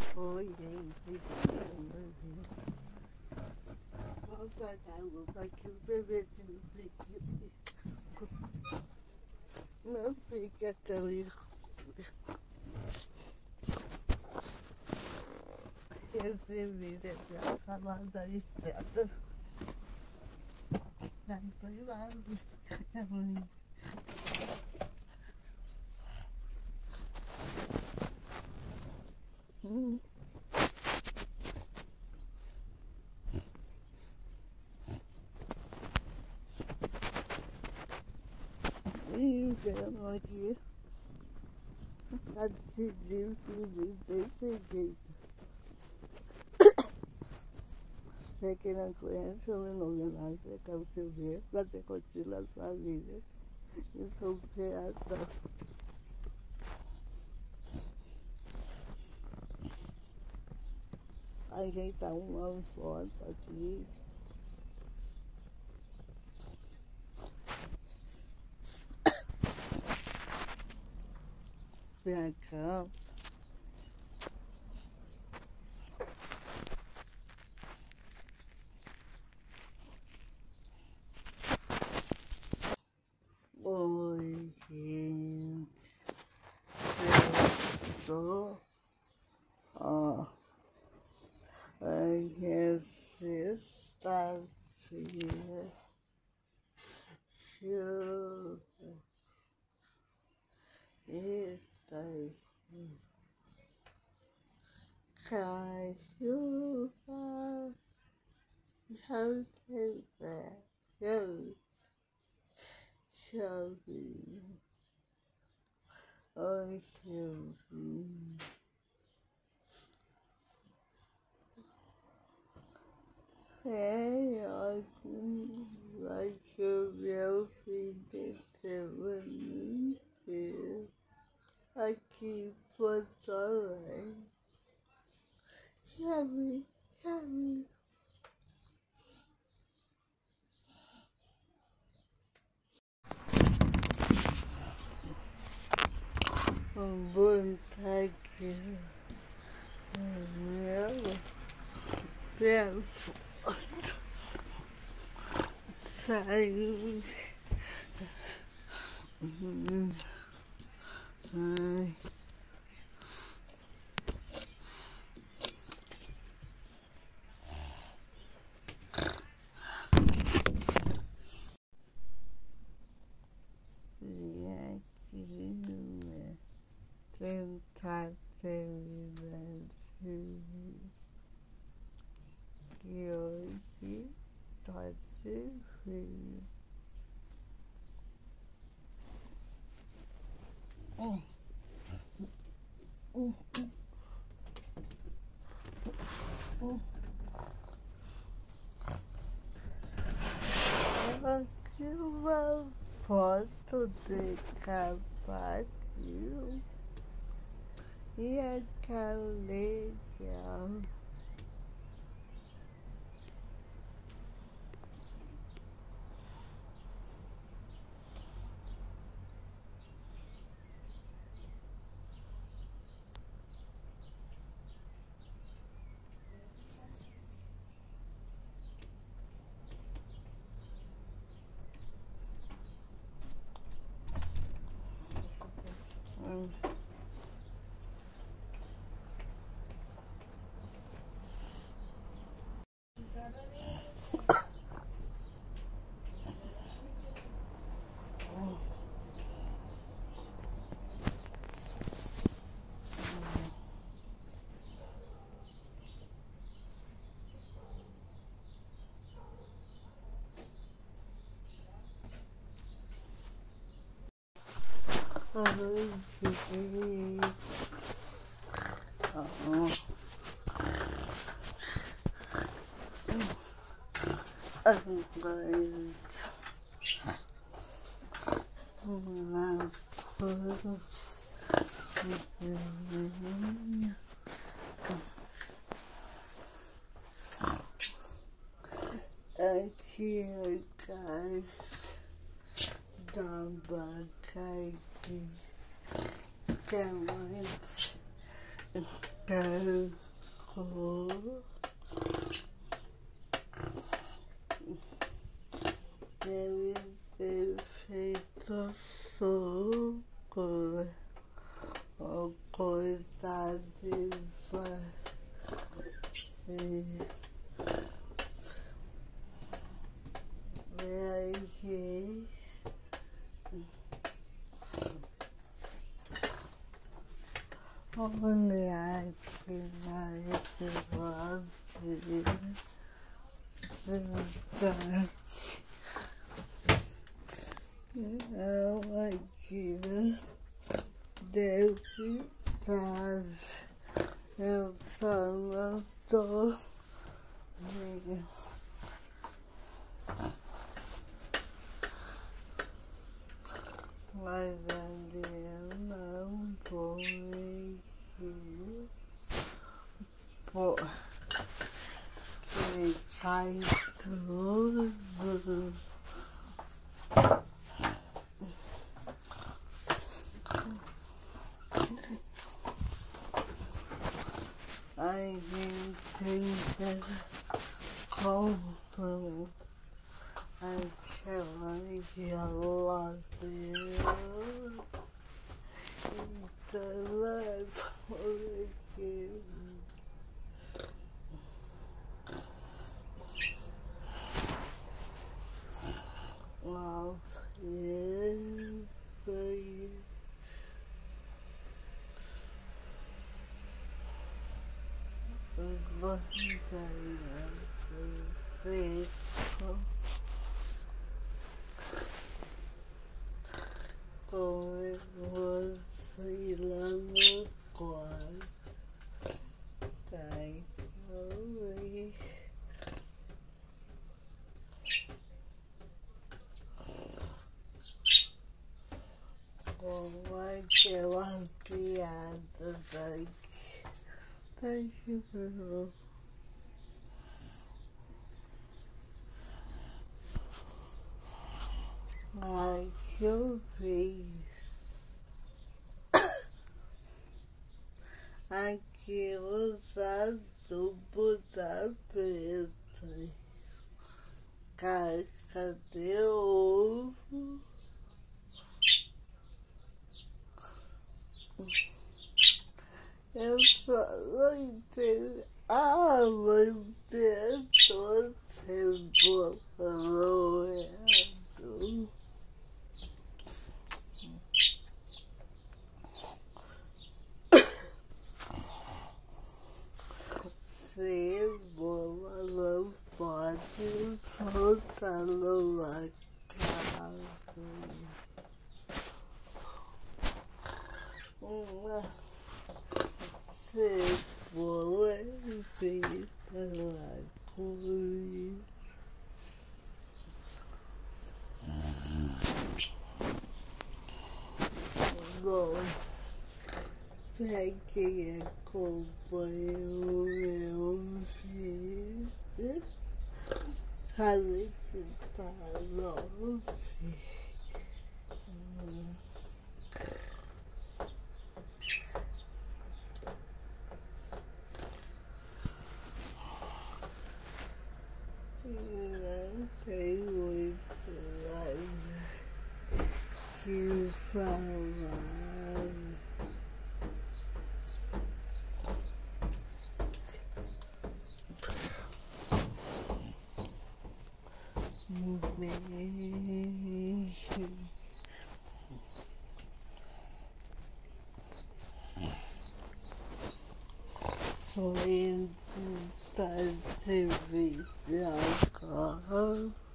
Ôi đi não fica tão esse vídeo já falar da estrada. Não foi lá, é ruim. E o grão aqui tá decidindo desse jeito. Pra quem não conhece, o meu nome é Nádia Silveira, vai ter continuar a sua vida. Eu sou um criador. Ajeitar uma foto aqui. Pra cá. Oi, gente. Sextou. Ó. Hoje é sexta-feira. Chuva. Eita aí. Cai chuva. Chove. Oi, chove. Ótimo. Vai chover o fim de semana inteiro. Aqui em Porto Alegre. Chove. Vontade nela pra foto saiu. Ai. E aqui, né? Tentar terminar que hoje tá difícil. Aqui uma foto de cavaquinho e é tão legal. Aqui é caixa da abacate, que é muito caro. deve ter feito suco, o coitado vai aqui. Olha aqui mais uma vida. Não, aqui deve estar. Eu só não tô vendo. Mas ali eu não vou aqui. Pô, que cai tudo. A gente tenta comprar aquela geladeira. Então leva por aqui. Nossa, isso aí. Eu gostaria de ver como você lá no quarto. Tá aí. Com aquela piada daqui. Tá aqui, Bruno. Ai, que eu vi. Aquilo tá tubo da preta. Casca de ovo. Eu só não entendo. Ah, mas pensou cebola errado. Cebola não pode faltar numa casa. Uma cebola é feita lá com bom, pra quem acompanhou o meu vídeo, sabe que tá novo. Não tem muito mais que falar. Beijo. Foi para servir agora.